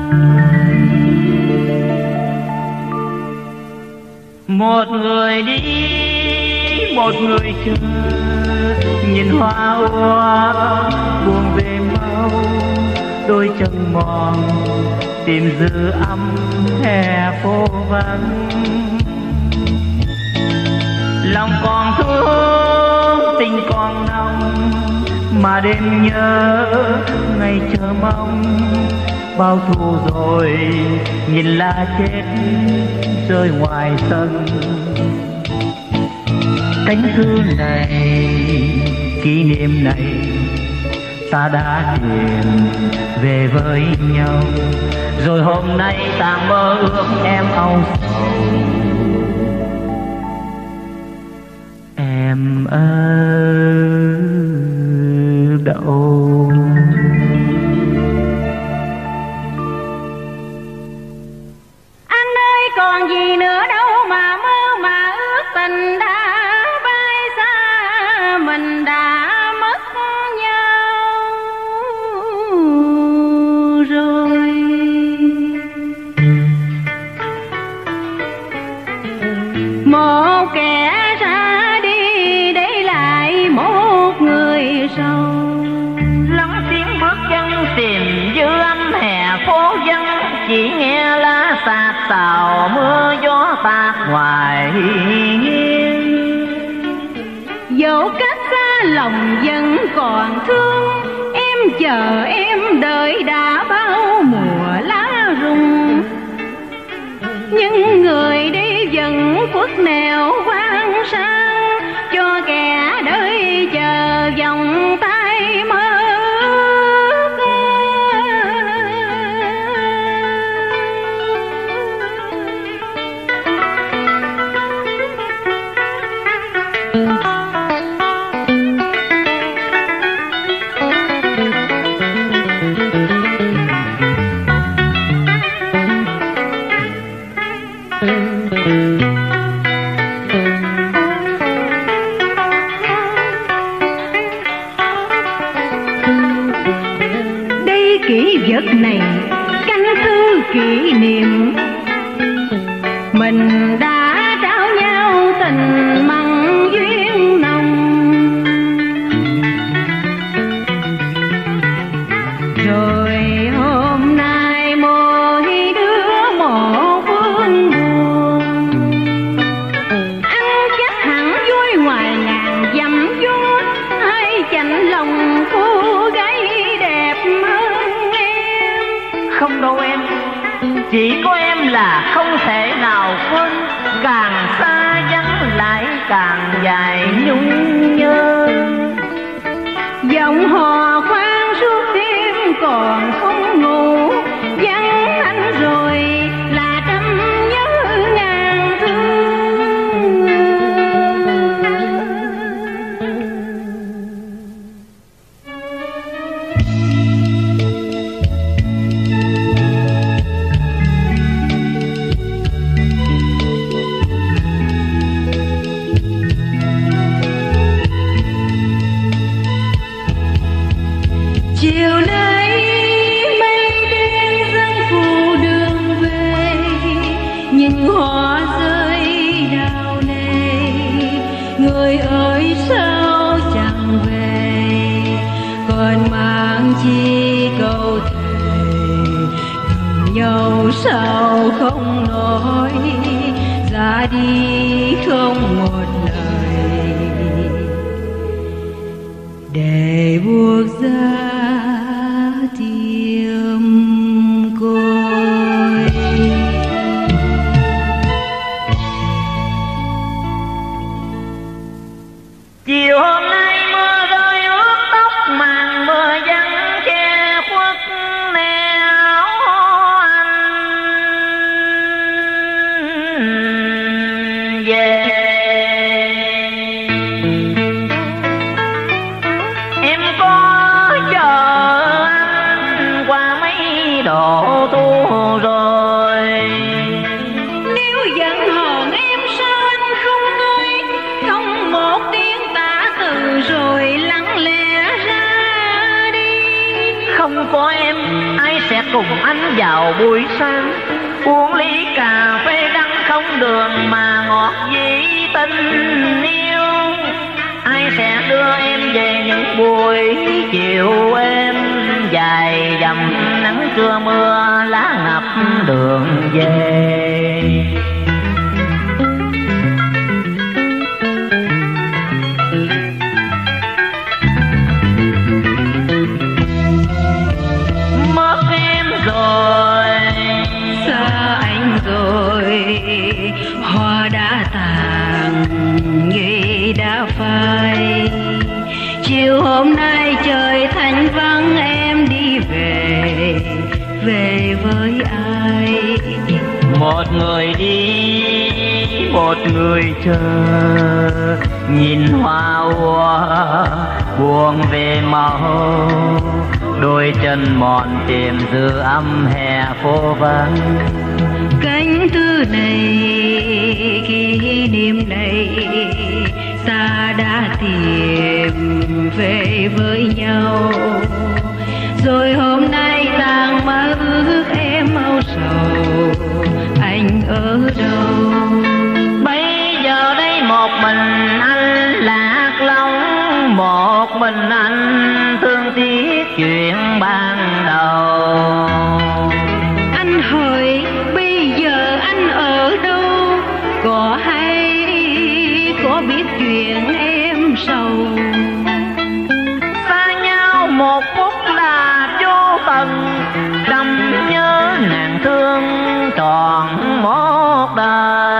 Một người đi, một người chờ, nhìn hoa úa buông về mau, đôi chân mòn tìm dư âm hè phố vắng. Lòng còn thương, tình còn nồng, mà đêm nhớ ngày chờ mong. Bao thu rồi nhìn lá chết rơi ngoài sân. Cánh thư này, kỷ niệm này, ta đã tìm về với nhau. Rồi hôm nay ta mơ ước em âu sầu. Em ở đâu? Anh ơi còn gì nữa đâu mà mơ mà ước, tình đã bay xa, mình đã mất nhau rồi. Một kẻ ra đi để lại một người sau. Lắng tiếng bước chân tìm dư âm hè phố vắng, chỉ nghe lá sạt sào mưa gió tạt ngoài hiên. Dẫu cách xa lòng vẫn còn thương, em chờ em đợi đã bao mùa lá rụng. Nhưng người đi dần khuất nẻo quan sang, cho kẻ đợi chờ vòng tay mơ. Đây kỷ vật này, căn cứ kỷ niệm, mình đã trao nhau tình mặn duyên nồng. Rồi hôm nay mỗi đứa một phương buồn, ăn chắc hẳn vui ngoài ngàn dặm vuông. Hay chạnh lòng cô gái đẹp hơn em. Không đâu em, chỉ có em là không thể nào quên. Càng xa vắng lại càng dài nhung nhớ. Giọng hò khoan suốt đêm còn không ngủ, vắng anh rồi là trăm nhớ ngàn thương. Chiều nay mây đen dâng phủ đường về, nhìn hoa rơi đào nề. Người ơi sao chẳng về, còn mang chi câu thề. Gặp nhau sao không nói, ra đi không một lời, để buộc ra tìm côi. Chiều hôm nay mưa rơi ướt tóc, màn mưa vắng che khuất nẻo anh về. Em có chờ anh qua mấy độ tu rồi. Nếu giận hờn em sao anh không nói, không một tiếng tả từ rồi lặng lẽ ra đi. Không có em ai sẽ cùng anh vào buổi sáng, uống ly cà phê đắng không đường mà ngọt vì tình yêu. Ai sẽ đưa em về những buổi chiều êm dài dầm nắng trưa mưa lá ngập đường về. Mất em rồi, xa anh rồi, hoa đã tàn, nghĩ đã phai. Chiều hôm nay trời thanh vắng, em đi về, về với ai? một người đi một người chờ, nhìn hoa úa buông về màu, đôi chân mòn tìm dư âm hè phố vắng. Cánh thư này, kỷ niệm này, ta đã tìm về với nhau. Rồi hôm nay tàn mơ ước em âu sầu, anh ở đâu? Bây giờ đây một mình anh lạc lõng, một mình anh thương tiếc chuyện ban đầu. Anh hỏi bây giờ anh ở đâu, có hay có biết chuyện em sầu? Xa nhau một phút là vô tận, trầm nhớ nàng thương tròn một đời.